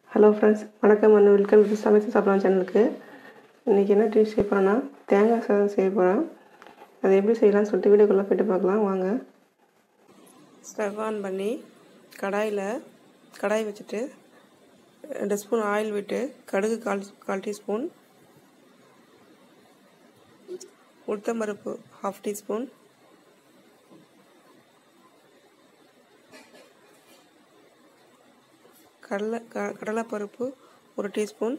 Hello friends, வணக்கம் and welcome to சமைச்சு சாப்பிடலாம் சேனலுக்கு. இன்றைக்கி என்ன டிஷ் செய்ய போகிறேன்னா தேங்காய் சாதம் செய்ய போகிறேன். அதை எப்படி செய்யலாம்னு சொல்லிட்டு வீடியோக்குள்ளே போய்ட்டு பார்க்கலாம் வாங்க. ஸ்டவ் ஆன் பண்ணி கடாய் வச்சுட்டு 2 ஸ்பூன் ஆயில் விட்டு கடுகு கால் டீஸ்பூன், உளுத்தம்பருப்பு 1/2 டீஸ்பூன், கடலைப்பருப்பு 1 டீஸ்பூன்,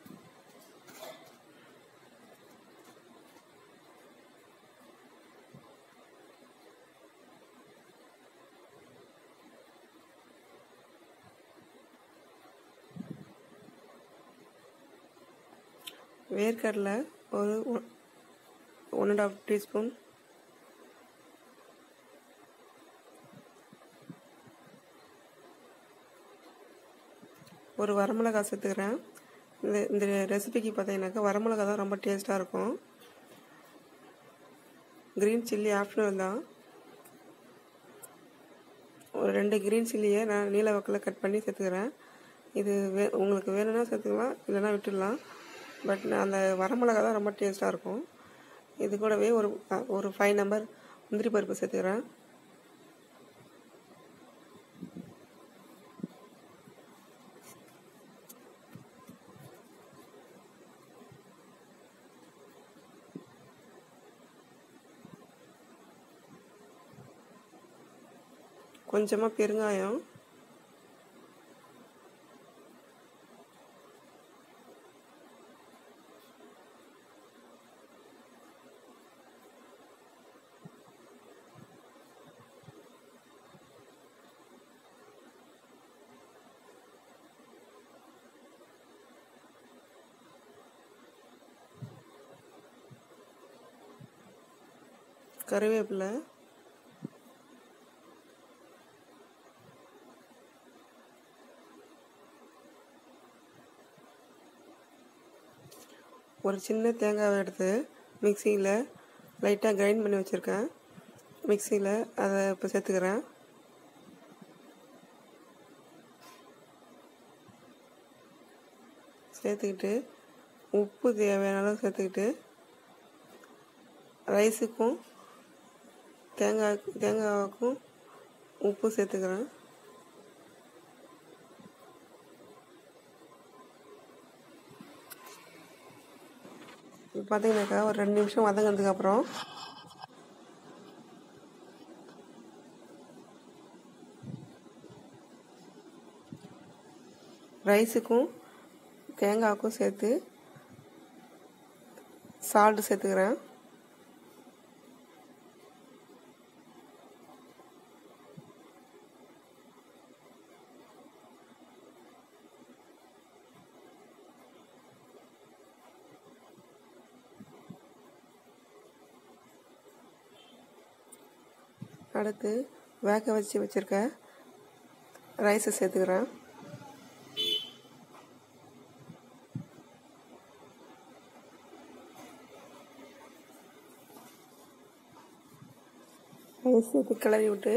வேர்க்கடலை ஒரு 1.5 டீஸ்பூன், ஒரு வரமிளகாய் சேர்த்துக்கிறேன். இந்த ரெசிபிக்கு பார்த்தீங்கன்னாக்கா வரமிளகா தான் ரொம்ப டேஸ்ட்டாக இருக்கும். க்ரீன் சில்லி ஆப்ஷனல் தான். ஒரு 2 க்ரீன் சில்லியை நான் நீல வாக்கில் கட் பண்ணி சேர்த்துக்கிறேன். இது உங்களுக்கு வேணும்னா சேர்த்துக்கலாம், இல்லைன்னா விட்டுடலாம். பட் அந்த வரமிளகா தான் ரொம்ப டேஸ்ட்டாக இருக்கும். இது கூடவே ஒரு 5 நம்பர் முந்திரி பருப்பு சேர்த்துக்கிறேன். கொஞ்சமாக பெருங்காயம், கருவேப்பிலை, ஒரு சின்ன தேங்காவை எடுத்து மிக்சியில் லைட்டாக கிரைண்ட் பண்ணி வச்சுருக்கேன். மிக்சியில் அதை இப்போ சேர்த்துக்கிறேன். சேர்த்துக்கிட்டு உப்பு தேவையான அளவு சேர்த்துக்கிட்டு ரைஸுக்கும் தேங்காய்க்கும் உப்பு சேர்த்துக்கிறேன். பார்த்தீங்கன்னாக்கா ஒரு 2 நிமிஷம் வதங்கினதுக்கப்புறம் ரைஸுக்கும் தேங்காய்க்கும் சேர்த்து சால்ட் சேர்த்துக்கிறேன். அடுத்து வேக வச்சுருக்க ரைஸை சேர்த்துக்கிறேன். ரைஸ் சேர்த்து கிளறி விட்டு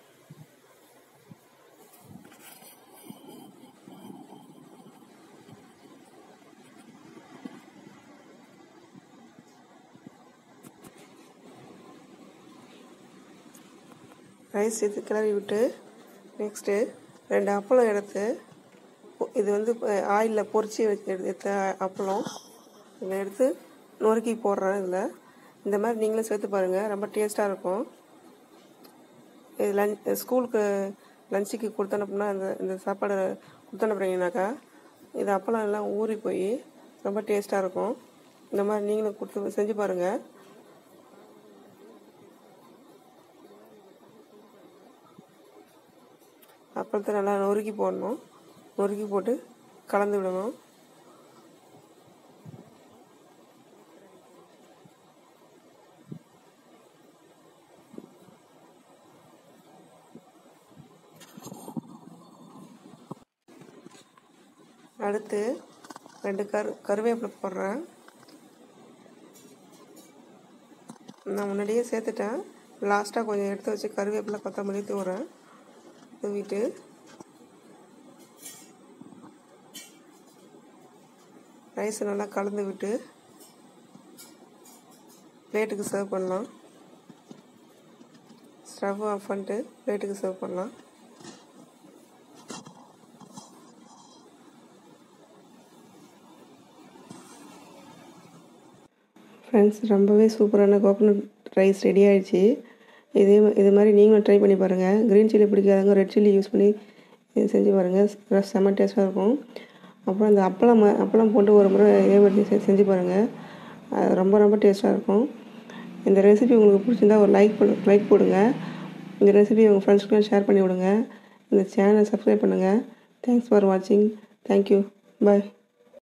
நெக்ஸ்ட்டு 2 அப்பளம் எடுத்து, இது வந்து ஆயிலில் பொரிச்சு எடுத்த அப்பளம் இதில் எடுத்து நொறுக்கி போடுறேன். இதில் இந்த மாதிரி நீங்களும் சேர்த்து பாருங்கள், ரொம்ப டேஸ்ட்டாக இருக்கும். இது ஸ்கூலுக்கு லஞ்சுக்கு கொடுத்தனுப்புனா இந்த சாப்பாடு கொடுத்தனுப்புறீங்கனாக்கா இது அப்பளம் எல்லாம் ஊறி போய் ரொம்ப டேஸ்ட்டாக இருக்கும். இந்த மாதிரி நீங்களும் செஞ்சு பாருங்கள். அப்பளத்தை நல்லா நொறுக்கி போடணும். நொறுக்கி போட்டு கலந்து விடணும். அடுத்து 2 கருவேப்பிலை போடுறேன். நான் முன்னாடியே சேர்த்துட்டேன். லாஸ்ட்டாக கொஞ்சம் எடுத்து வச்சு கருவேப்பிலை கொத்தமல்லி தூவுறேன். தூவிட்டு ரைஸை நல்லா கலந்து விட்டு பிளேட்டுக்கு சர்வ் பண்ணலாம். ஸ்டவ் ஆஃப் பண்ணிட்டு பிளேட்டுக்கு சர்வ் பண்ணலாம். ஃப்ரெண்ட்ஸ், ரொம்பவே சூப்பரான கோகோனட் ரைஸ் ரெடி ஆகிடுச்சு. இது மாதிரி நீங்களும் ட்ரை பண்ணி பாருங்கள். க்ரீன் சில்லி பிடிக்காதவங்க ரெட் சில்லி யூஸ் பண்ணி செஞ்சு பாருங்கள். செம்ம டேஸ்ட்டாக இருக்கும். அப்புறம் இந்த அப்பளம் போட்டு ஒரு முறை இதே மாதிரி செஞ்சு பாருங்கள். ரொம்ப ரொம்ப டேஸ்ட்டாக இருக்கும். இந்த ரெசிபி உங்களுக்கு பிடிச்சிருந்தா ஒரு லைக் போடுங்க. இந்த ரெசிபி உங்கள் ஃப்ரெண்ட்ஸ்க்குலாம் ஷேர் பண்ணி விடுங்க. இந்த சேனலை சப்ஸ்கிரைப் பண்ணுங்கள். தேங்க்ஸ் ஃபார் வாட்சிங். தேங்க்யூ. பாய்.